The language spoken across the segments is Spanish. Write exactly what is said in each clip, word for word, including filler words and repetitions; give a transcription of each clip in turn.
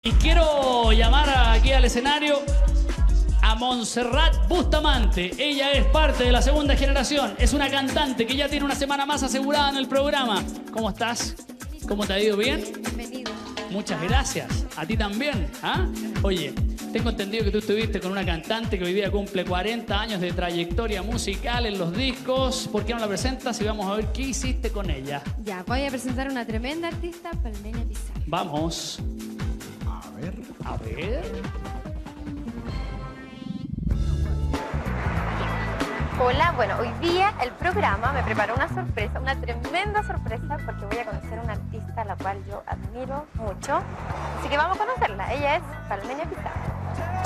Y quiero llamar aquí al escenario a Montserrat Bustamante. Ella es parte de la segunda generación. Es una cantante que ya tiene una semana más asegurada en el programa. ¿Cómo estás? ¿Cómo te ha ido? ¿Bien? Bienvenido. Muchas gracias. A ti también. ¿Ah? Oye, tengo entendido que tú estuviste con una cantante que hoy día cumple cuarenta años de trayectoria musical en los discos. ¿Por qué no la presentas? Y vamos a ver qué hiciste con ella. Ya, voy a presentar a una tremenda artista, Palmenia Pizarro. Vamos. A ver. A ver. Hola, bueno, hoy día el programa me preparó una sorpresa, una tremenda sorpresa, porque voy a conocer a una artista a la cual yo admiro mucho. Así que vamos a conocerla. Ella es Palmenia Pizarro.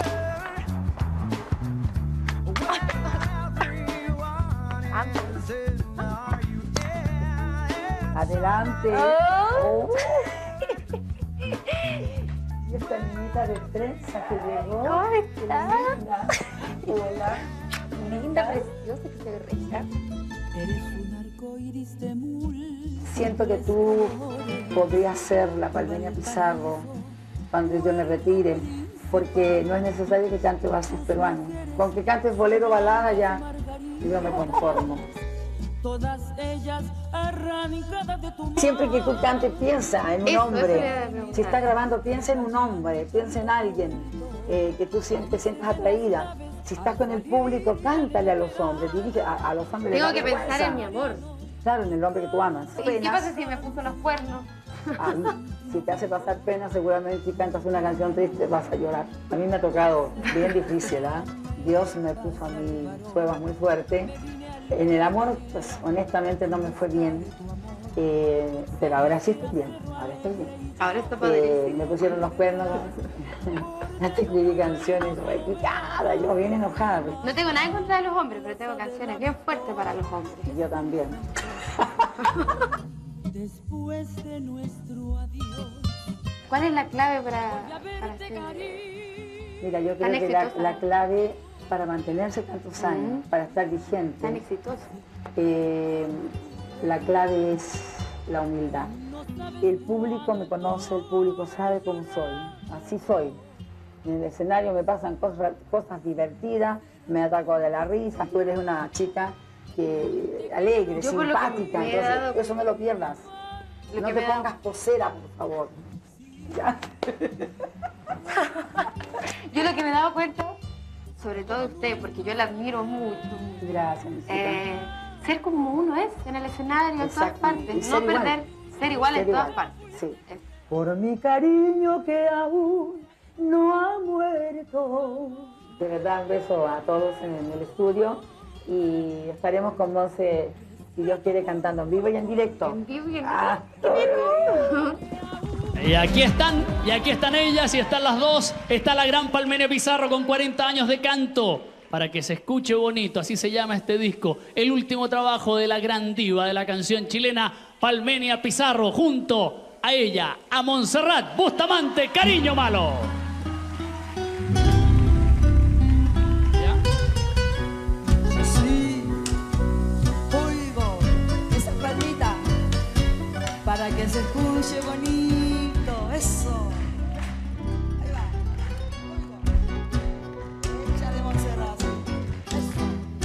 Adelante. Oh. Oh. Y esta niñita de trenza que llegó. ¿Cómo estás? Linda. Hola. Linda, preciosa, que se ve rica. Siento que tú podrías ser la Palmenia Pizarro cuando yo me retire, porque no es necesario que cantes valses peruanos. Con que cantes bolero, balada, ya yo me conformo. Siempre que tú cantes, piensa en un Eso, hombre. eso le iba a preguntar. Si estás grabando, piensa en un hombre, piensa en alguien eh, que tú siempre te sientas atraída. Si estás con el público, cántale a los hombres, dirige a, a los hombres. Tengo les da que pensar vergüenza. en mi amor. Claro, en el hombre que tú amas. ¿Y qué pasa si me puso los cuernos? Ay, si te hace pasar pena, seguramente si cantas una canción triste vas a llorar. A mí me ha tocado bien difícil, ¿ah? Dios me puso a mí pruebas muy fuertes. En el amor, pues honestamente no me fue bien, eh, pero ahora sí estoy bien, ahora estoy bien. Ahora está Eh, padrísimo. me pusieron los cuernos, ya te escribí canciones, repicada, yo bien enojada. No tengo nada en contra de los hombres, pero tengo canciones bien fuertes para los hombres. Yo también. Después de nuestro adiós. ¿Cuál es la clave para, para ser? Mira, yo Tan creo que la, exitosa. la clave para mantenerse tantos años, Ujú. para estar vigente, Tan exitoso? eh, la clave es la humildad. El público me conoce, el público sabe cómo soy, así soy. En el escenario me pasan cosas, cosas divertidas, me ataco de la risa. Tú eres una chica que, alegre, Yo por lo que simpática, me he entonces dado- eso no lo pierdas. Lo No que te me da- pongas posera, por favor. ¿Ya? Yo lo que me he dado cuenta, sobre todo de usted, porque yo la admiro mucho, Gracias, mi chica. eh, ser como uno es en el escenario, en todas Exacto. partes, Y no ser igual. perder, ser igual Ser en todas igual, partes. sí. Es- Por mi cariño que aún no ha muerto. De verdad, un beso a todos en el estudio y estaremos con Monse, si Dios quiere, cantando en vivo y en directo. En vivo y en Ah, Y aquí están, y aquí están ellas, y están las dos. Está la gran Palmenia Pizarro con cuarenta años de canto. Para que se escuche bonito, así se llama este disco. El último trabajo de la gran diva de la canción chilena, Palmenia Pizarro, junto a ella, a Montserrat Bustamante, Cariño Malo. ¿Ya? Sí, oigo esa palmita para que se escuche bonito. Eso. Ahí va. Oigo. Echa de Montserrat. Eso.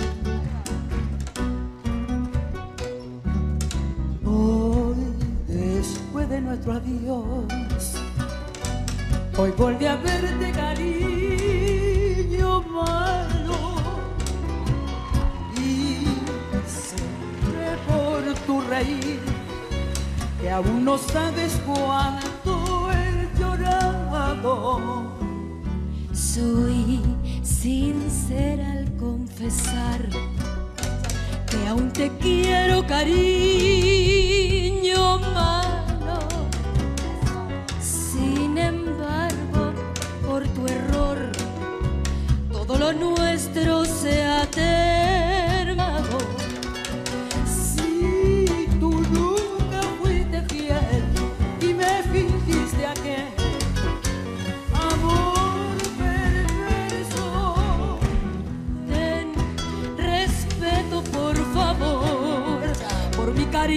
Ahí va. Hoy, después de nuestro adiós, hoy volví a verte, cariño malo, y sé por tu reír que aún no sabes cuánto he llorado. Soy sincera al confesar que aún te quiero, cariño malo. Sin embargo, por tu error, todo lo nuestro se ha terminado. Si tú nunca fuiste fiel y me fingiste aquel amor perverso, Ten respeto, por favor, por mi cariño.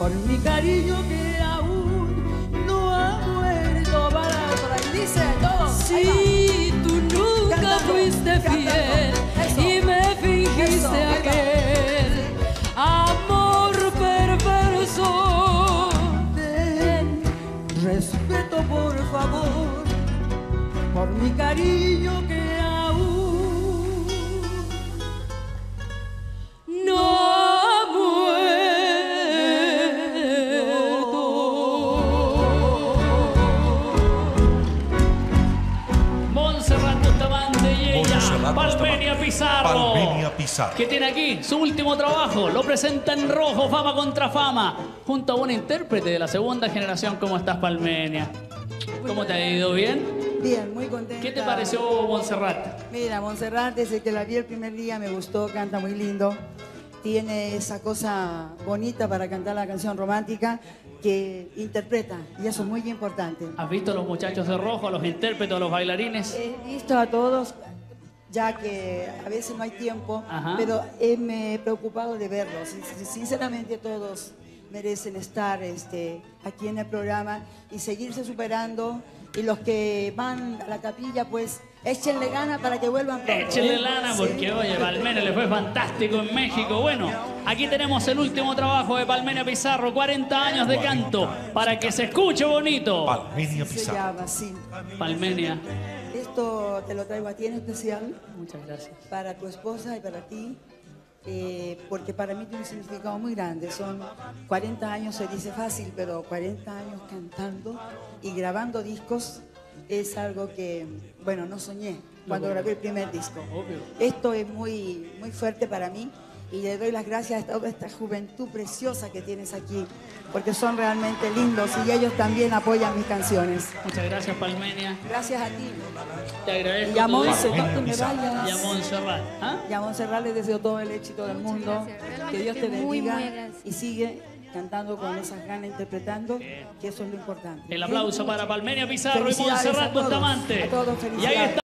por mi cariño que aún no ha muerto. Para, para ahí dice todo. Si tú nunca Cantando, fuiste cantando. fiel Eso. y me fingiste Eso, ahí va. aquel amor perverso. Ten respeto, por favor, por mi cariño que aún No ha muerto. Montserrat Bustamante y ella, Montserrat Palmenia Bustamante. Pizarro. Palmenia Pizarro. Que tiene aquí su último trabajo. Lo presenta en rojo, Fama contra Fama. Junto a un intérprete de la segunda generación. ¿Cómo estás, Palmenia? ¿Cómo te ha ido? ¿Bien? bien, muy contenta. ¿Qué te pareció Montserrat? Mira, Montserrat, desde que la vi el primer día me gustó, canta muy lindo. Tiene esa cosa bonita para cantar la canción romántica que interpreta, y eso es muy importante. ¿Has visto a los muchachos de rojo, a los intérpretes, a los bailarines? He visto a todos, ya que a veces no hay tiempo, Ajá. pero he, me he preocupado de verlos. Sin- Sinceramente todos merecen estar este, aquí en el programa y seguirse superando. Y los que van a la capilla, pues échenle ganas para que vuelvan pronto. Échenle ¿eh? lana Sí. porque, oye, Palmenia le fue fantástico en México. Bueno, aquí tenemos el último trabajo de Palmenia Pizarro, cuarenta años de canto, para que se escuche bonito. Palmenia Se Pizarro. llama, sí. Palmenia, Esto te lo traigo a ti en especial, muchas gracias. para tu esposa y para ti, eh, porque para mí tiene un significado muy grande. Son cuarenta años, se dice fácil, pero cuarenta años cantando y grabando discos es algo que, bueno, no soñé cuando grabé el primer disco. Obvio. Esto es muy, muy fuerte para mí y le doy las gracias a toda esta juventud preciosa que tienes aquí, porque son realmente lindos y ellos también apoyan mis canciones. Muchas gracias, Palmenia. Gracias a ti. Te agradezco. Y a tu Monse, disco. no te me Y a vayas. Montserrat. ¿Ah? Y a Montserrat les deseo todo el éxito del mundo. gracias. Realmente Que Dios te estoy muy, bendiga muy agradecida. y sigue cantando con esas ganas, interpretando, que eso es lo importante. El aplauso para Palmenia Pizarro y Felicidades Montserrat a todos, Bustamante. a todos, Y ahí felicidades. está.